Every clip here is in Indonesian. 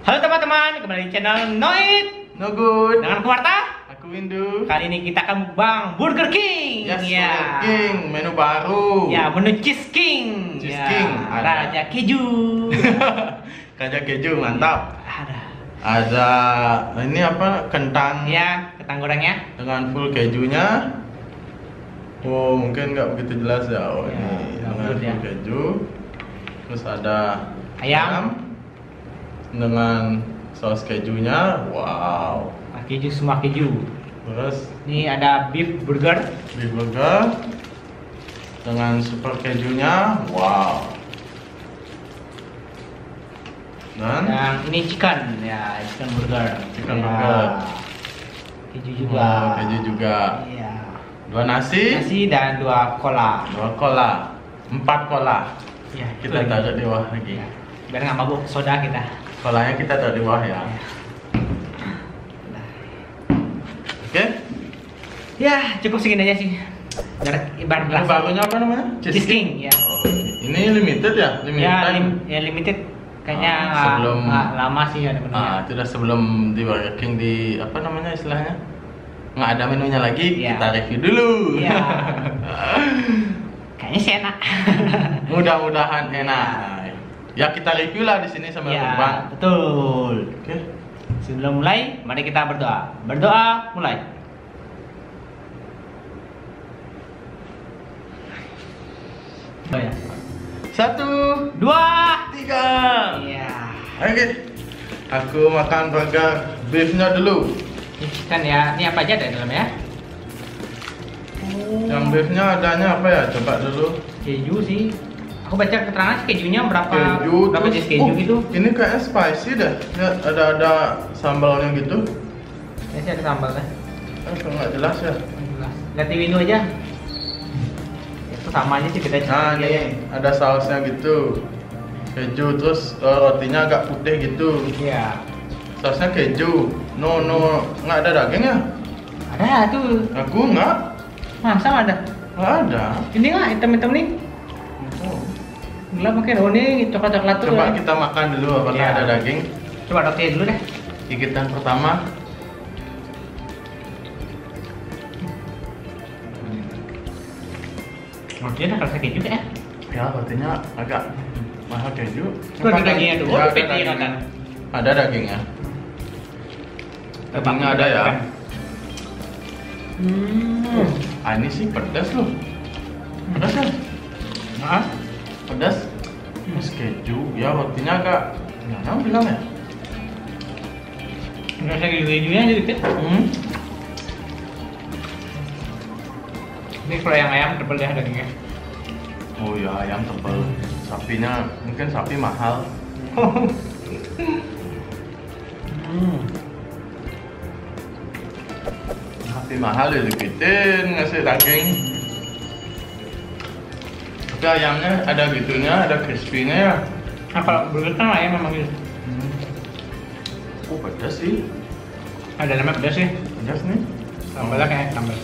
Halo teman-teman, kembali di channel Noit No good. dengan Kuarta. Aku Windu. Kali ini kita akan mukbang Burger King. Yes, Ya. Burger King, menu baru. Ya, menu Cheese King. Cheese Ya, King, ada. Raja keju. Kacang keju mantap. Ada. Ada ini apa? Kentang Ya, kentang gorengnya. dengan full kejunya. Oh, mungkin nggak begitu jelas ya. Oh, Ya, ini dengan bagus full ya. keju. Terus ada Ayam. dengan saus kejunya. Wow. Keju semua keju. Terus Ini ada beef burger. beef burger dengan super kejunya. Wow. Dan Yang ini chicken, ya chicken burger. Chicken Ya. burger. Keju juga. oh, keju juga. Iya. 2 nasi, Nasi dan 2 cola. 2 cola, 4 cola. Ya, itu Kita lagi. taruh di bawah lagi. Ya. Biar nggak mabuk soda kita. Colanya kita taruh di bawah ya. Oke. Ya, cukup segini aja sih. Biar ibarat Ini gelas. barunya apa namanya? Cheese King, ya. Oh, ini limited ya? Limited Ya, time? limited. Kayaknya Sebelum- nggak lama sih ada menunya. Itu udah sebelum di Burger King di apa namanya istilahnya? Nggak ada menunya lagi, Iya. kita review dulu. Iya. Kayaknya sih enak. Mudah-mudahan enak. Ya kita review lah di sini sama Ya, Bang. betul. Oke. Sebelum mulai, mari kita berdoa. Berdoa, mulai. Oh ya. 1, 2, 3. iya. Oke. Aku makan burger beefnya dulu. Ini chicken ya. Ini apa aja ada di dalam ya? Yang beefnya adanya apa ya? Coba dulu. Keju sih. Aku baca keterangan sih kejunya berapa Keju. berapa terus- jenis keju gitu. Ini kayaknya spicy dah. Lihat ada sambalnya gitu. Ini sih ada sambalnya. Kalau nggak jelas ya. Jelas. Lihat di window aja. Itu sama aja sih kita Nah aja. ini ada sausnya gitu. Keju terus rotinya agak putih gitu. Iya. Sausnya keju. No, nggak ada dagingnya. Ada tuh. Aku nggak Masa ada? ada. Ini nggak hitam-hitam nih? Oh. Gelap mungkin. Oh ini coklat-coklat tuh. Coba ya. kita makan dulu apakah Iya. ada daging. Coba roti dulu deh. Gigitan pertama. Rotinya ada rasa keju ya? Ya rotinya agak mahal keju. Itu ada dagingnya dulu. Ya, ada Peti dagingnya. kan. Ada dagingnya. Dagingnya ada ya. Ah ini sih pedas loh. Pedas ya? Nah, Pedas. Terus keju. Ya rotinya agak gimana bilang ya? rasa kejunya aja dikit. Ini kalau yang ayam tebel ya dagingnya. Oh ya ayam tebal. Sapinya mungkin sapi mahal. Sapi mahal ya dikitin ngasih daging. Tapi ayamnya ada gitunya, ada crispy-nya ya. Nah kalau burger kan ayam memang gitu. Oh pedas sih. Ada namanya pedas sih. Pedas nih. Sambalnya kayak sambal.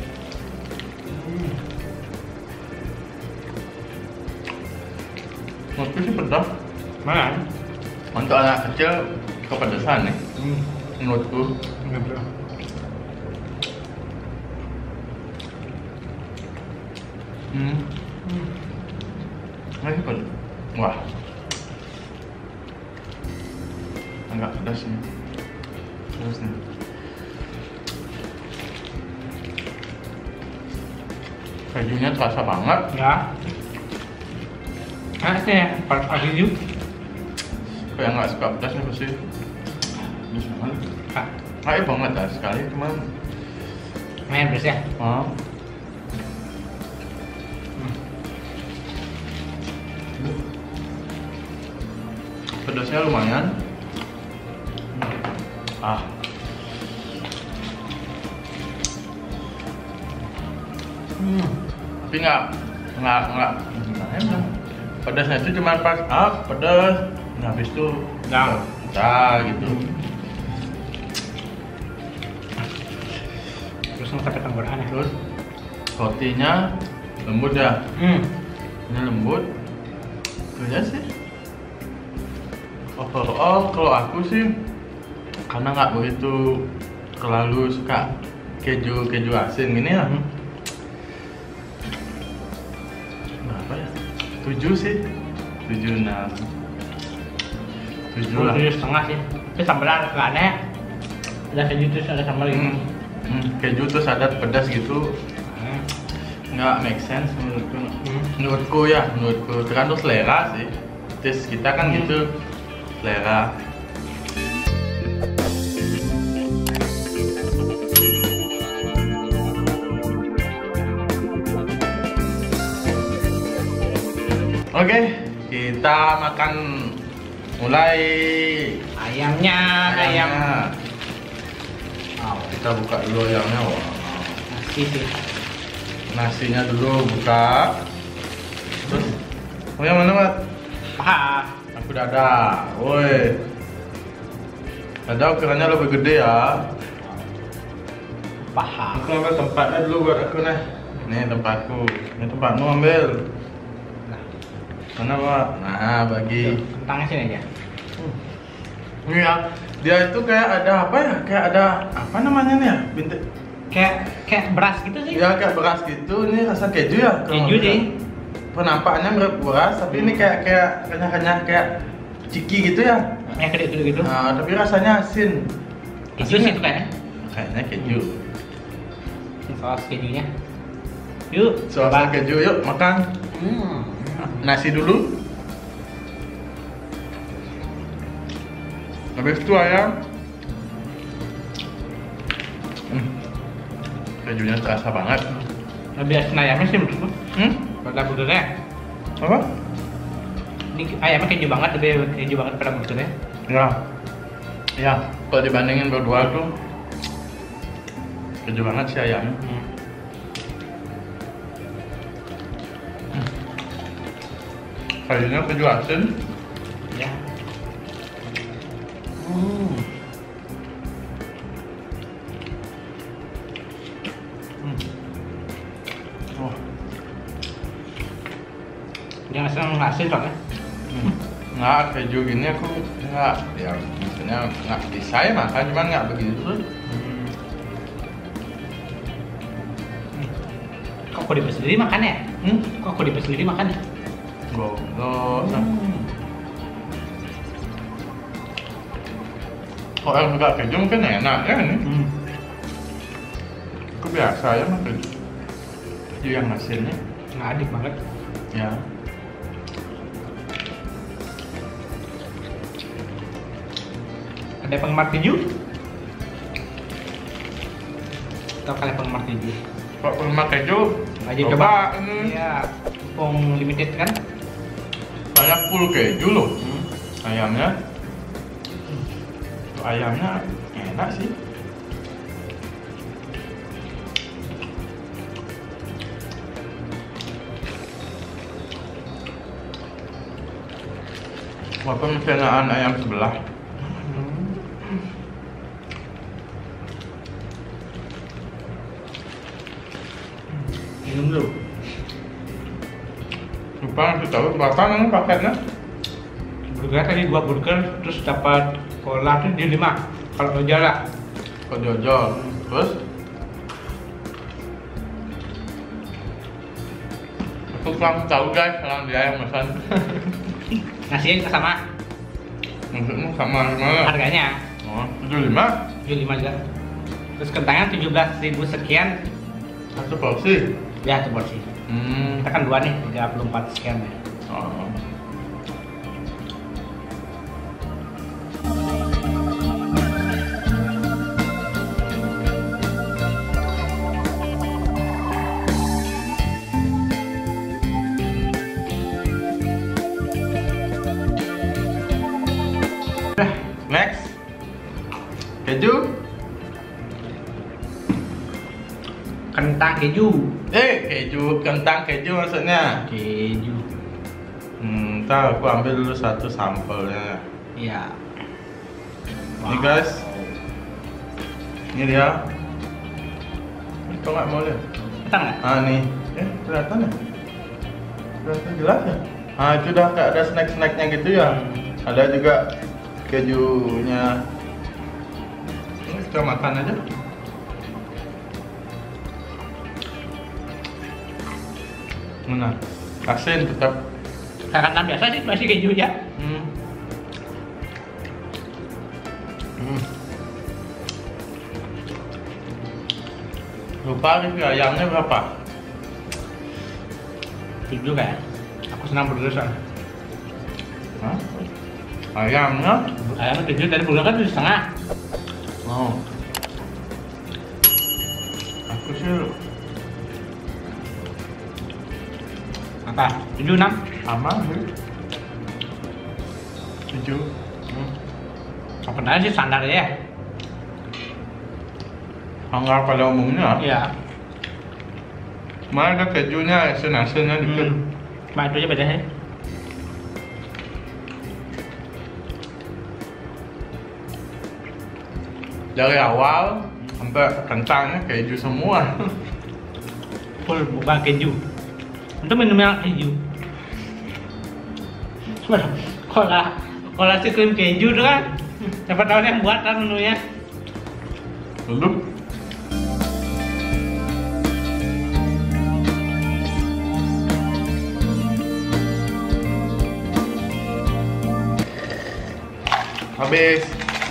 Menurutku sih pedas. Mana? Untuk anak kecil kepedesan nih. Menurutku. Enggak bro. Masih pedas. Wah. Agak pedas nih. Terus nih. Kejunya terasa banget. Ya. Nah sih ya, pagi juga. Kayak nggak suka pedasnya pasti. Pedas banget. Kak, Kayak banget lah sekali cuman. main pedas ya. Oh. Pedasnya lumayan. Ah. Tapi nggak gimana ya? Pedasnya itu cuma pas pedas. Nah, habis itu udah gitu. Terus sampai tenggorokan ya. Terus rotinya lembut ya. Ini lembut. Itu aja sih. overall kalau aku sih karena nggak begitu terlalu suka keju asin gini ya. Berapa ya? 7 sih. 7 6. 7 lah. 7,5 sih. Tapi sambalnya agak aneh. Ada keju terus ada sambal gitu. Keju terus ada pedas gitu. Nggak make sense menurutku. Menurutku tergantung selera sih. Tes kita kan gitu selera. Oke, kita makan mulai Ayamnya. Kita buka dulu ayamnya. Wow. Nasi sih. Nasinya dulu buka. Terus, oh yang mana, Mat? Paha. Aku dada. Woi. Dada ukurannya lebih gede ya. Paha. Aku ambil tempatnya dulu buat aku nih. Ini tempatku. Ini tempatmu ambil. Mana, Pak? Nah, bagi. Kentangnya sini aja. Iya. Dia itu kayak ada apa ya? Kayak ada apa namanya nih ya? Bintik. Kayak beras gitu sih. Ya kayak beras gitu. Ini rasa keju ya? Keju sih. Penampakannya mirip beras, tapi ini kayak kenyang-kenyang kayak ciki gitu ya? Yang gede gitu. Nah, tapi rasanya asin. Keju sih itu kayaknya. Kayaknya keju. Ini saus kejunya. Yuk. Saus coba. keju, yuk makan. Nasi dulu. Habis itu ayam. Kejunya terasa banget. Lebih asin ayamnya sih menurutku. Pada burgernya. Apa? Ini ayamnya keju banget, lebih keju banget pada burgernya. Ya. Ya, kalau dibandingin berdua tuh keju banget sih ayamnya. Kayaknya keju asin. Ya. Oh, Yang asin soalnya. nggak keju gini aku nggak, ya maksudnya nggak bisa ya makan, cuman nggak begitu. Kok aku dipes sendiri makan ya? Kok aku dipes sendiri makan ya? Goblok. Kalau yang nggak keju mungkin enak ya ini. Aku biasa ya makan keju yang asinnya. Nggak adik banget. Ya. Ada penggemar keju? Atau kalian penggemar keju? Kalau penggemar keju, Aja coba coba. ini. Iya. Pong limited kan? Banyak full keju loh ayamnya. Ayamnya enak sih. Walaupun kesenangan ayam sebelah. Minum dulu. Lupa ngasih tahu berapa namanya paketnya. Burger tadi 2 burger, terus dapat cola tuh di 5. Kalau aja lah. Kok jojol. Terus aku kurang tahu guys, sekarang dia yang pesan. Nasinya juga sama. Maksudnya sama gimana? Harganya Oh, 75 75 juga. Terus kentangnya 17.000 sekian. satu porsi. Ya, itu porsi. Kita kan 2 nih, 34 sekian ya. Oh. Next, keju. Kentang keju. Keju, kentang keju maksudnya. Keju. Ntar aku ambil dulu satu sampelnya. Iya. Ini guys, ini dia. Kau nggak mau lihat? Kentang nggak? Nih, kelihatan ya? Kelihatan jelas ya? Itu udah kayak ada snack-snacknya gitu ya. Ada juga kejunya. Ini kita makan aja. Mana? Asin tetap. Karena biasa sih masih keju ya. Lupa review ayamnya berapa? 7 kayak. Aku senang burger. Hah? Ayamnya? Ayamnya 7, tadi burger kan 7,5. Oh. Aku sih Apa? 7, 6? aman sih. 7. Sebenarnya sih standar ya. Anggar pada umumnya. Iya. Mana ada kejunya, asin-asinnya dikit. Cuma itu aja bedanya. Dari awal sampai kentangnya keju semua. Full bukan keju. Itu minumnya keju. Kalau si krim keju tuh kan, siapa tahu yang buat kan menunya. Lalu habis.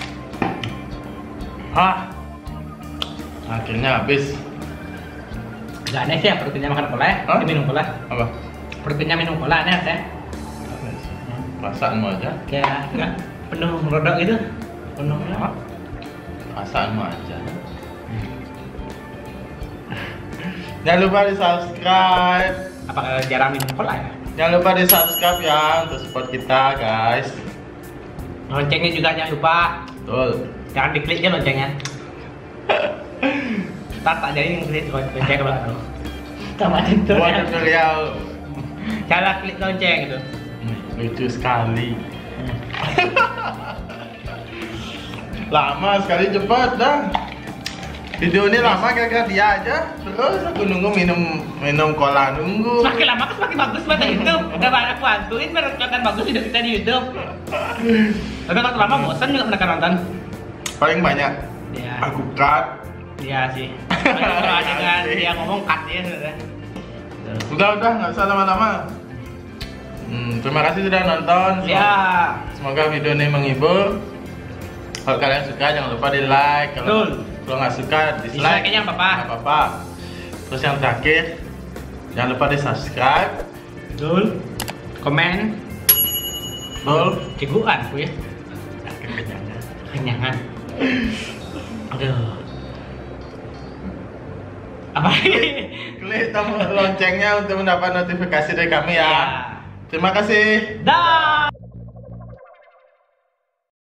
Akhirnya habis. Gak aneh sih ya proteinnya makan cola ya, Hah? minum cola. Apa? Proteinnya minum cola aneh ya. Perasaanmu aja. Kayak nggak penuh rodok gitu. Penuh apa? Perasaanmu aja. Jangan lupa di subscribe. Apakah jarang minum cola ya? Jangan lupa di subscribe ya untuk support kita guys. Loncengnya juga jangan lupa. Betul. Jangan diklik aja loncengnya. Ntar tak jadi ngeklik lonceng ke belakang. Sama itu Buat ya. tutorial. Cara klik lonceng gitu. Lucu sekali. Lama sekali, cepat dah. Video ini lama kira-kira dia aja. Terus aku nunggu minum cola nunggu. Semakin lama kan semakin bagus buat YouTube. Udah banyak bantuin biar kelihatan bagus video kita di YouTube. Tapi kalau lama bosan juga mereka nonton. Paling banyak. Iya. Aku cut. Iya sih. Kalau adegan dia ngomong cut ya sebenarnya. Udah nggak usah lama-lama. Terima kasih sudah nonton. Ya. Semoga video ini menghibur. Kalau kalian suka jangan lupa di like. Betul. Kalau nggak suka dislike. Dislike-nya nggak apa-apa. Nggak apa-apa. Terus yang terakhir jangan lupa di subscribe. Betul. Komen. Betul. Ciguan aku ya. Kenyangan. Aduh. Apa ini? Klik tombol loncengnya untuk mendapat notifikasi dari kami ya. Ya. Terima kasih. Dah.